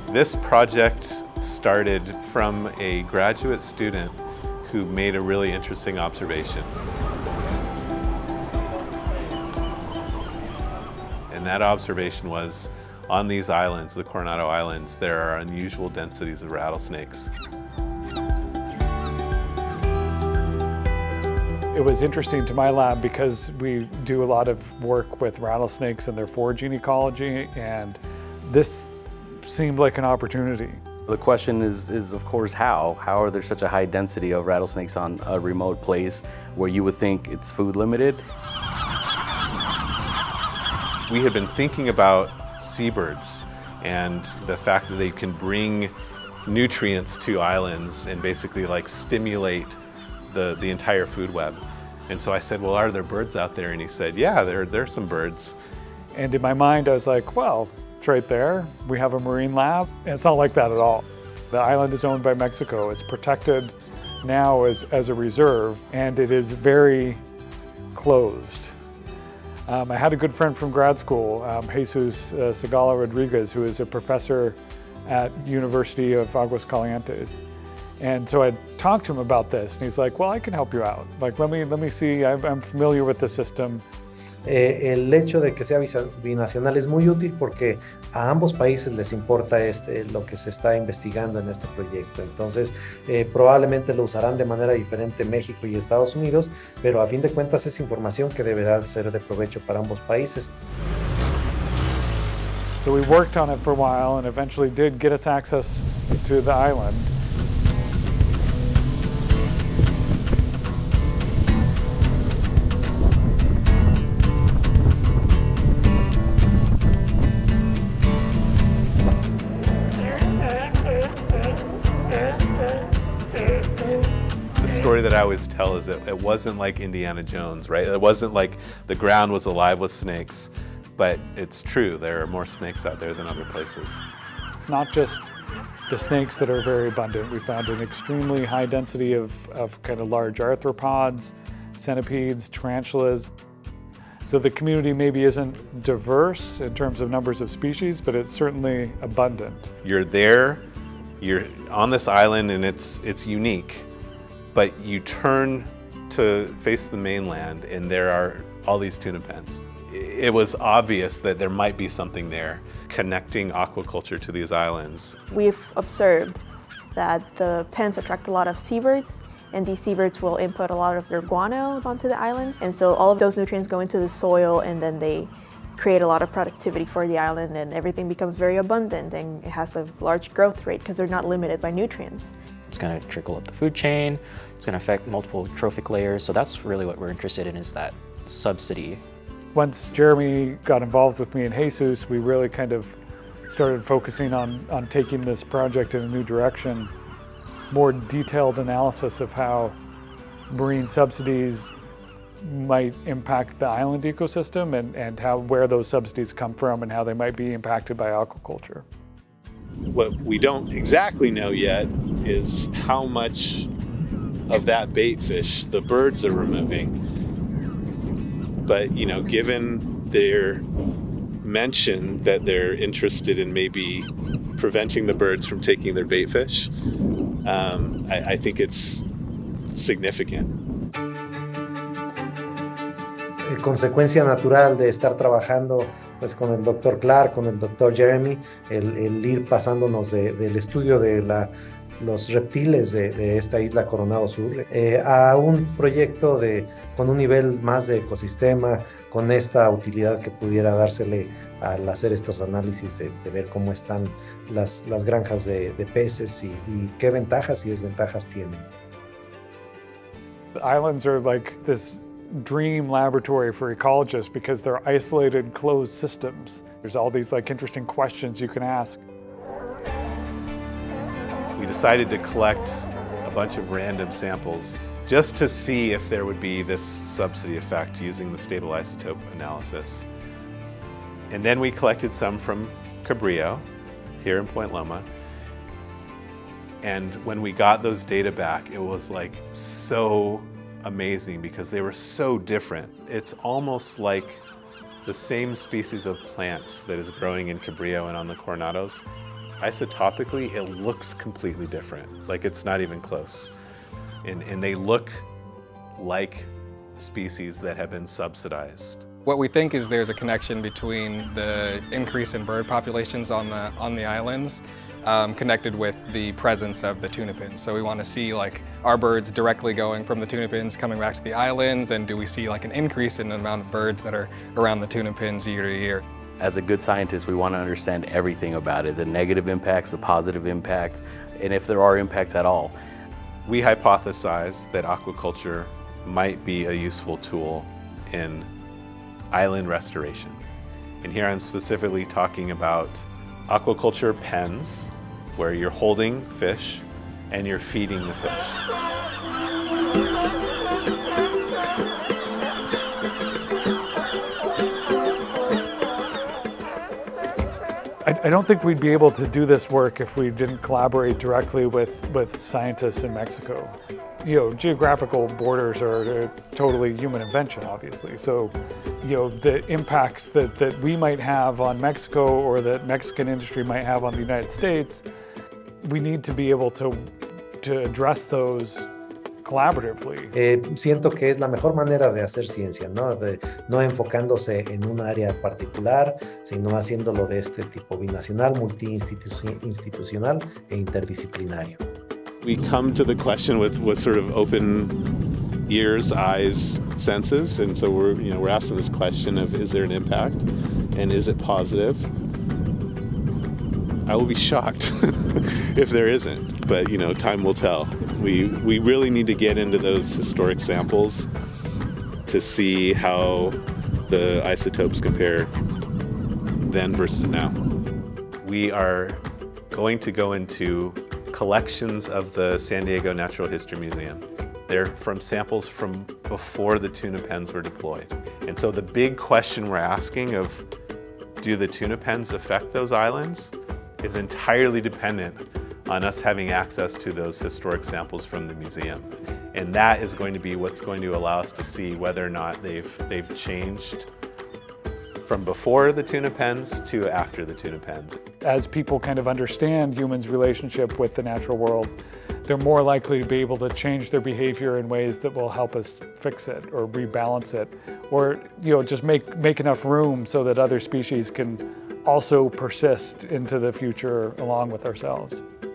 This project started from a graduate student who made a really interesting observation. And that observation was, on these islands, the Coronado Islands, there are unusual densities of rattlesnakes. It was interesting to my lab because we do a lot of work with rattlesnakes and their foraging ecology, and this seemed like an opportunity. The question is of course, how? How are there such a high density of rattlesnakes on a remote place where you would think it's food limited? We had been thinking about seabirds and the fact that they can bring nutrients to islands and basically like stimulate the entire food web. And so I said, well, are there birds out there? And he said, yeah, there's some birds. And in my mind, I was like, well, it's right there. We have a marine lab. And it's not like that at all. The island is owned by Mexico. It's protected now as a reserve, and it is very closed. I had a good friend from grad school, Jesus Segala Rodriguez, who is a professor at University of Aguas Calientes. And so I talked to him about this, and he's like, well, I can help you out. Like, let me see, I'm familiar with the system. El hecho de que sea binacional es muy útil porque a ambos países les importa lo que se está investigando en este proyecto. Entonces, probablemente lo usarán de manera diferente México y Estados Unidos, pero a fin de cuentas es información que deberá ser de provecho para ambos países. So we worked on it for a while and eventually did get us access to the island. The story that I always tell is that it wasn't like Indiana Jones, right? It wasn't like the ground was alive with snakes, but it's true, there are more snakes out there than other places. It's not just the snakes that are very abundant. We found an extremely high density of kind of large arthropods, centipedes, tarantulas. So the community maybe isn't diverse in terms of numbers of species, but it's certainly abundant. You're there, you're on this island, and it's unique, but you turn to face the mainland and there are all these tuna pens. It was obvious that there might be something there connecting aquaculture to these islands. We've observed that the pens attract a lot of seabirds, and these seabirds will input a lot of their guano onto the islands, and so all of those nutrients go into the soil and then they create a lot of productivity for the island, and everything becomes very abundant and it has a large growth rate because they're not limited by nutrients. It's going to trickle up the food chain, it's going to affect multiple trophic layers, so that's really what we're interested in, is that subsidy. Once Jeremy got involved with me and Jesus, we really kind of started focusing on taking this project in a new direction. More detailed analysis of how marine subsidies might impact the island ecosystem and where those subsidies come from and how they might be impacted by aquaculture. What we don't exactly know yet is how much of that bait fish the birds are removing. But, you know, given their mention that they're interested in maybe preventing the birds from taking their bait fish, I think it's significant. Consecuencia natural de estar trabajando pues con el Dr. Clark, con el Dr. Jeremy, el ir pasándonos del estudio de los reptiles de esta isla Coronado Sur a un proyecto con un nivel más de ecosistema, con esta utilidad que pudiera dársele al hacer estos análisis de ver cómo están las granjas de peces y qué ventajas y desventajas tienen. The islands are like this dream laboratory for ecologists because they're isolated, closed systems. There's all these like interesting questions you can ask. We decided to collect a bunch of random samples just to see if there would be this subsidy effect using the stable isotope analysis. And then we collected some from Cabrillo here in Point Loma. And when we got those data back, it was like so amazing because they were so different. It's almost like the same species of plant that is growing in Cabrillo and on the Coronados isotopically, it looks completely different. Like it's not even close. And they look like species that have been subsidized. What we think is there's a connection between the increase in bird populations on the islands connected with the presence of the tuna pins. So we want to see like, are birds directly going from the tuna pins coming back to the islands, and do we see like an increase in the amount of birds that are around the tuna pins year to year? As a good scientist, we want to understand everything about it, the negative impacts, the positive impacts, and if there are impacts at all. We hypothesize that aquaculture might be a useful tool in island restoration. And here I'm specifically talking about aquaculture pens, where you're holding fish and you're feeding the fish. I don't think we'd be able to do this work if we didn't collaborate directly with scientists in Mexico. You know, geographical borders are a totally human invention, obviously. So, you know, the impacts that we might have on Mexico or that Mexican industry might have on the United States, we need to be able to address those collaboratively. Siento que es la mejor manera de hacer ciencia, ¿no? No enfocándose en un área particular, sino haciéndolo de este tipo binacional, multiinstitucional e interdisciplinario. We come to the question with sort of open ears, eyes, senses, and so we're asking this question of, is there an impact, and is it positive? I will be shocked if there isn't, but you know, time will tell. We really need to get into those historic samples to see how the isotopes compare then versus now. We are going to go into collections of the San Diego Natural History Museum. They're from samples from before the tuna pens were deployed. And so the big question we're asking of, do the tuna pens affect those islands, is entirely dependent on us having access to those historic samples from the museum. And that is going to be what's going to allow us to see whether or not they've changed from before the tuna pens to after the tuna pens. As people kind of understand humans' relationship with the natural world, they're more likely to be able to change their behavior in ways that will help us fix it or rebalance it, or you know, just make enough room so that other species can also persist into the future along with ourselves.